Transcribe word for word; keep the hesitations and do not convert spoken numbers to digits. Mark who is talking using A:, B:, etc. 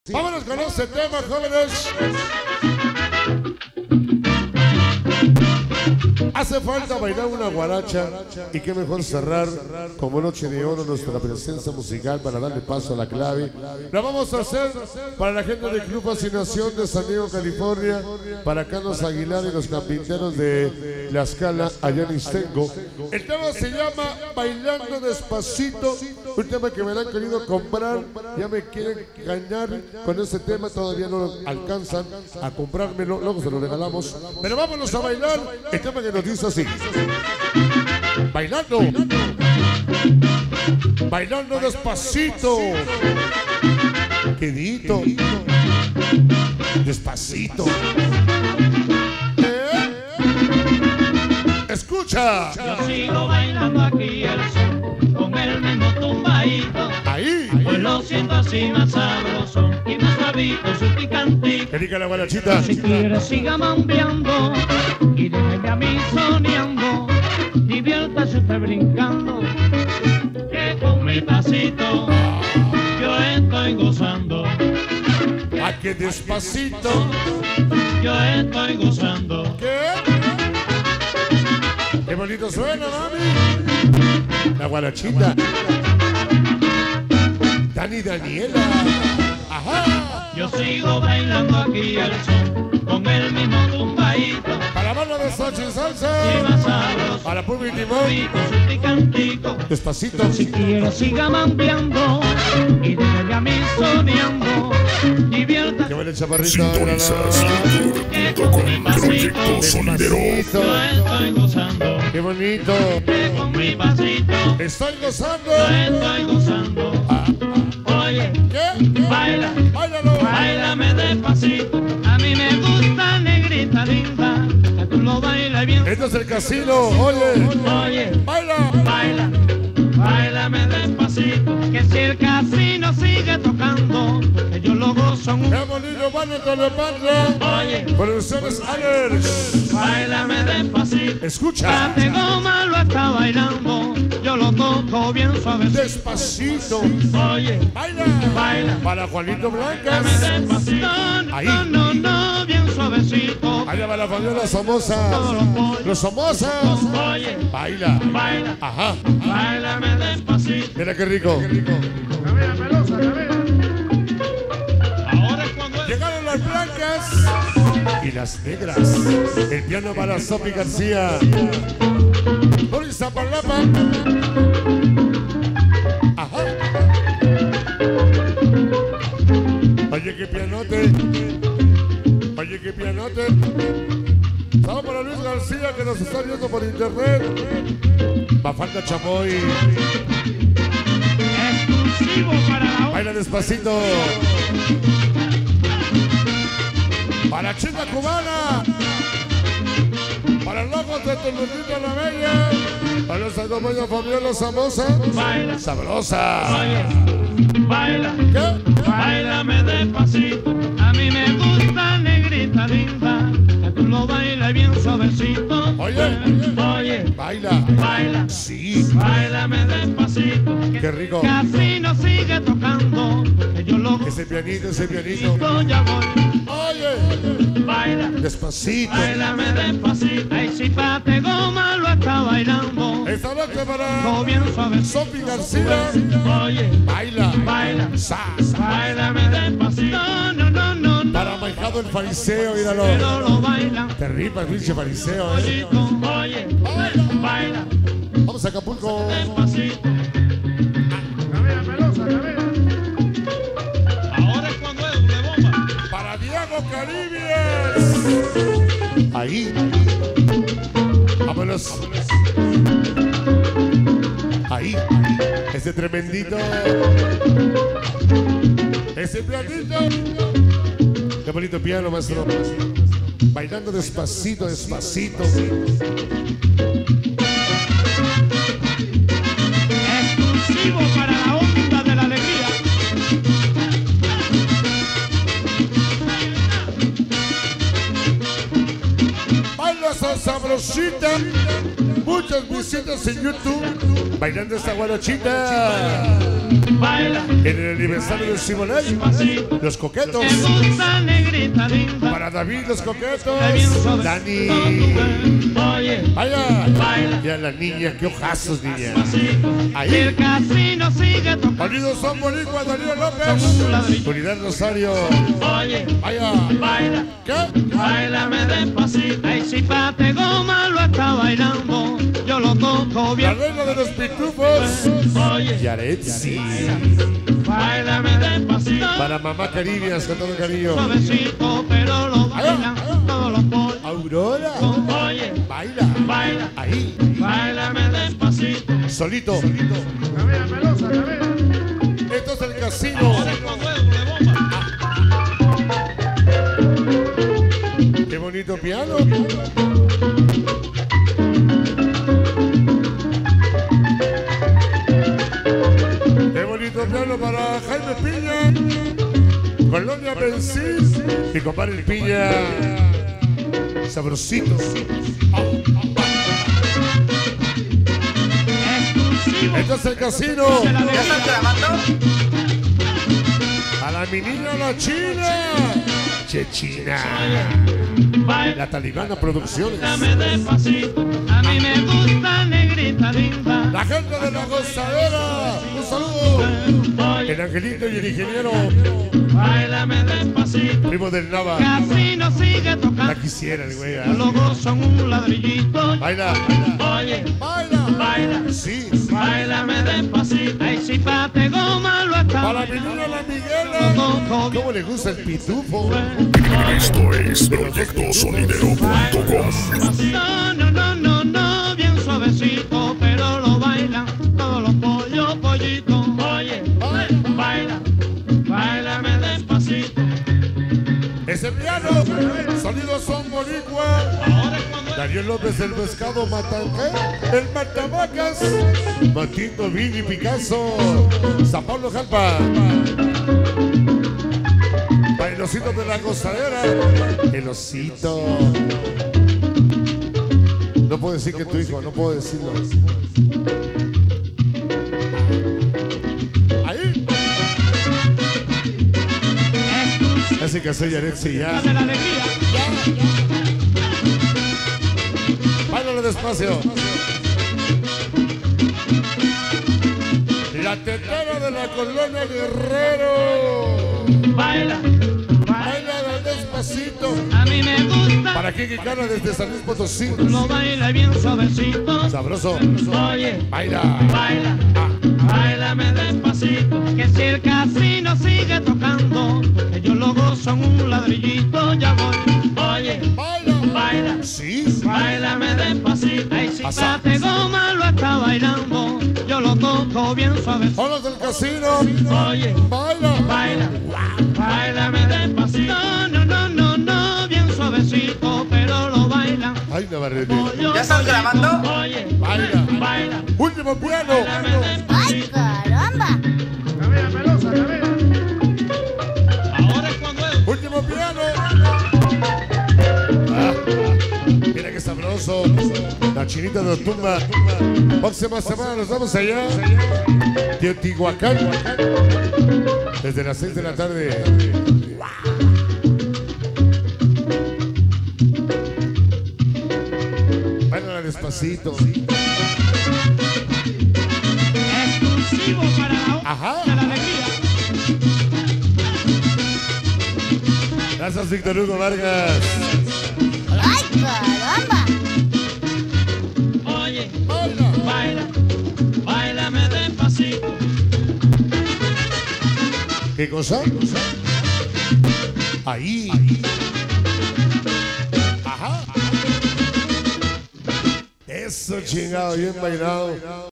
A: Vámonos con este tema, jóvenes. Hace falta bailar una guaracha y qué mejor cerrar como noche de oro nuestra presencia musical para darle paso a la clave. La vamos a hacer para la gente del Club Fascinación de San Diego, California, para Carlos Aguilar y los carpinteros de La Scala allá en Istengo. El tema se llama Bailando Despacito, un tema que me lo han querido comprar, ya me quieren engañar con ese tema, todavía no alcanzan a comprármelo, luego se lo regalamos. Pero vámonos a bailar el tema que nos dice así. Bailando, bailando despacito, quedito, despacito. ¿Eh? Escucha.
B: Yo sigo bailando aquí el son con el mismo tumbadito.
A: Ahí.
B: Pues lo siento así más sabroso y más suavito su picantito.
A: Que diga la guarachita.
B: Si quieres siga mambeando y déjeme a mí soñando. Diviértase usted brincando, que con mi pasito yo estoy gozando.
A: A que despacito.
B: Yo estoy gozando.
A: ¿Qué? Qué bonito suena, mami. La guarachita. Dani Daniela. Ajá.
B: Yo sigo bailando aquí el son con el mismo tumbadito.
A: Para la mano de Sachi
B: Y
A: Salsa.
B: más sabroso,
A: Para Pulpo y Timón.
B: suavito su picantico.
A: Despacito.
B: Si quiere siga mambeando y déjeme a mí soñando.
A: Qué
B: Diviértase
A: buena chaparrita.
C: Sintonizas
B: que con mi pasito
C: Proyecto Sonidero.
A: Despacito.
B: yo estoy gozando.
A: Qué bonito.
B: Que con mi pasito
A: Estoy gozando.
B: yo estoy gozando.
A: Ah,
B: Oye,
A: ¿qué?
B: baila,
A: Báilalo.
B: bailame despacito. A mí me gusta, negrita linda, que tú lo bailas bien.
A: Este es el casino. Oye.
B: Oye,
A: Baila.
B: baila, bailame despacito. Que si el casino sigue tocando, que yo lo gozo mucho.
A: Qué bonito, mano de la banda.
B: Oye,
A: Producciones Alex.
B: bailame despacito.
A: Escucha.
B: Cate Goma lo está bailando, yo lo toco bien suavecito.
A: Despacito.
B: Oye,
A: Baila.
B: baila,
A: Para Juanito
B: bailame
A: Blancas.
B: despacito.
A: Ahí.
B: No, no, no, bien suavecito.
A: Allá va la familia Somoza. Los Somoza.
B: Oye,
A: Baila.
B: baila,
A: Ajá.
B: bailame despacito.
A: Mira qué rico.
B: Ahora es cuando es.
A: Llegaron las blancas y las negras. El piano para Sofi García. Boris Zapalapa. Ajá. Oye, qué pianote. Oye, qué pianote. Saludos para Luis García que nos está viendo por internet. Bafanda Chamoy.
B: Exclusivo para la
A: Baila despacito. Para Chica Cubana. Para el loco de Tulutito La Bella. Para los Adomoya Fabiola Samosa.
B: baila,
A: Sabrosa.
B: oye, baila,
A: ¿Qué?
B: bailame despacito. A mí me gusta, negrita linda, que tú lo bailas bien suavecito.
A: Oye.
B: Oye,
A: Baila.
B: baila,
A: Sí.
B: bailame despacito.
A: Qué rico.
B: Casino sigue tocando, que yo lo
A: Ese pianito, ese pianito.
B: gozo, ya voy.
A: Oye.
B: Baila,
A: Despacito.
B: bailame despacito. Ay, si Pate Goma lo está bailando,
A: Esta noche
B: lo
A: para
B: bien suavecito.
A: Sofi García.
B: Oye,
A: Baila.
B: baila,
A: Sa, sa.
B: bailame despacito. No, no, no, no.
A: Para Maijado el fariseo, míralo.
B: Pero lo bailan.
A: Te ripa el pinche fariseo, eh.
B: Ollito, oye, baila
A: Vamos a Acapulco.
B: despacito. Ahora es cuando es doble bomba.
A: Para Diego Caribes. Ahí. Vámonos. Ahí. Ese tremendito. Ese pianito. Qué bonito piano, maestro. Bailando despacito, despacito.
B: Exclusivo para la órbita de la alegría.
A: Baila esa sabrosita. muchas visitas en YouTube bailando esta guarachita.
B: Baila.
A: En el aniversario de Simonay, los coquetos.
B: Me gusta negrita linda.
A: Para David, los coquetos. Dani.
B: Oye.
A: Vaya.
B: Baila.
A: Y a la niña, qué ojazos, niña.
B: Ahí. El casino sigue tocando.
A: Unidos son Boricua, Darío López. Unidad Rosario.
B: Oye.
A: Vaya.
B: Baila.
A: ¿Qué?
B: Báilame despacito. Ay, si Pate Goma lo está bailando, yo lo toco bien.
A: La reina de los pitufos.
B: Oye.
A: Yaretsi.
B: Báilame despacito.
A: Para mamá Caribias, con todo cariño.
B: Suavecito, pero lo bailan todos los pollos.
A: Aurora.
B: Oye.
A: Baila.
B: Baila.
A: Ahí.
B: Báilame despacito.
A: Solito.
B: Camina, melosa, camina.
A: Esto es el casino. Qué bonito piano. Qué bonito piano para Jaime Piña, Colonia Benzis y compadre el Piña. Sabrosito. Esto es el casino.
C: ¿Ya están grabando?
A: A la mi niña la China. Chechina. La Talibana Producciones.
B: Dame despacito. A mí me gusta negrita linda.
A: La gente de la gozadera. Un saludo. El Angelito y el ingeniero.
B: Báilame despacito.
A: Primo del Nava.
B: Casino sigue tocando.
A: La quisiera el güey.
B: Los logos son un ladrillito.
A: Baila.
B: Oye.
A: Baila.
B: Baila.
A: Sí.
B: Báilame despacito. Ay, si Pate Goma lo está.
A: Para mi niña la Miguela. ¿Cómo le gusta el pitufo?
D: Esto es proyecto sonidero punto com.
B: No, no, no, no, no, bien suavecito, pero lo bailan todos los pollos, pollitos. Oye, baila, bailame despacito.
A: Ese piano, sonidos son boricua. Darío López, el pescado Matanque, el Matamacas, Matito Vini Picasso, San Pablo Jalpa. Para el osito de la gozadera, el osito. No puedo decir que tu hijo, no puedo decirlo. Ahí. Así que soy Yaretsi ya.
B: Dame la alegría.
A: Báilale despacio. La tetera de la colonia Guerrero.
B: Baila,
A: Baila despacito.
B: a mí me gusta.
A: Para Kiki Cana desde San Luis Potosí.
B: Lo baila bien suavecito.
A: Sabroso.
B: Oye,
A: Baila.
B: baila, bailame despacito. Que si el casino sigue tocando, ellos luego son un ladrillito, ya voy. Oye,
A: Baila.
B: baila.
A: Sí.
B: Báilame despacito. Ay, si
A: Pasa.
B: Pate Goma lo está bailando, yo lo toco bien suavecito.
A: Hola del casino.
B: Oye,
A: Baila.
B: baila, báilame despacito. No, no, no, no, bien suavecito, pero lo bailan.
A: Ay, Navarrete.
B: Pollo,
C: ¿Ya están
B: pollito.
C: grabando?
B: Oye,
A: Baila.
B: baila,
A: Último piano.
B: báilame
E: ¡Ay,
B: despacito.
E: caramba!
B: Camina, melosa, camina. Ahora es cuando es.
A: Último piano. Ah, mira qué sabroso. La chinita de Otumba. Próxima semana nos vamos allá. Teotihuacán. Desde las seis de la tarde. Baila despacito.
B: Exclusivo para la
A: Ajá.
B: de la alegría.
A: Gracias, Víctor Hugo Vargas.
E: ¡Ay, caramba!
B: Oye,
A: Baila.
B: baila, báilame despacito.
A: ¿Qué cosa? Ahí. Ajá. Eso, chingado, bien bailado.